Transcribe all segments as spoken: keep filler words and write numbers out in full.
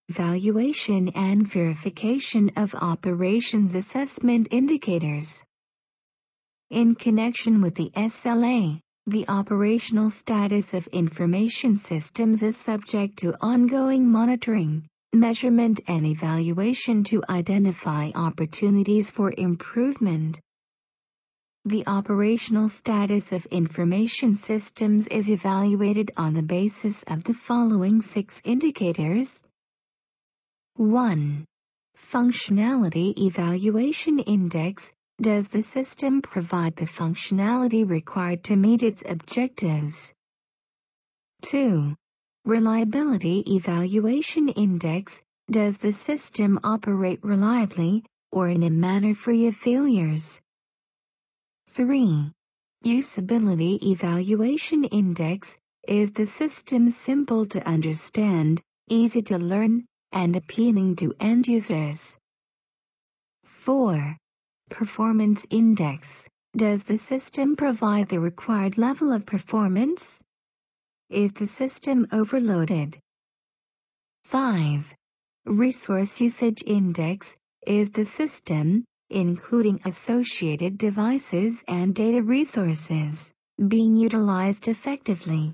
Evaluation and verification of operations assessment indicators. In connection with the S L A, the operational status of information systems is subject to ongoing monitoring, measurement and evaluation to identify opportunities for improvement. The operational status of information systems is evaluated on the basis of the following six indicators. one. Functionality Evaluation Index. Does the system provide the functionality required to meet its objectives? two. Reliability Evaluation Index. Does the system operate reliably, or in a manner free of failures? three. Usability Evaluation Index. Is the system simple to understand, easy to learn, and appealing to end users? four. Performance Index. Does the system provide the required level of performance? Is the system overloaded? five. Resource Usage Index. Is the system, including associated devices and data resources, being utilized effectively?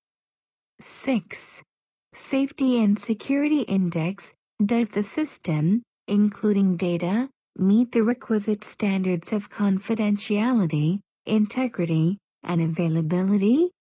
six. Safety and Security Index. Does the system, including data, meet the requisite standards of confidentiality, integrity, and availability?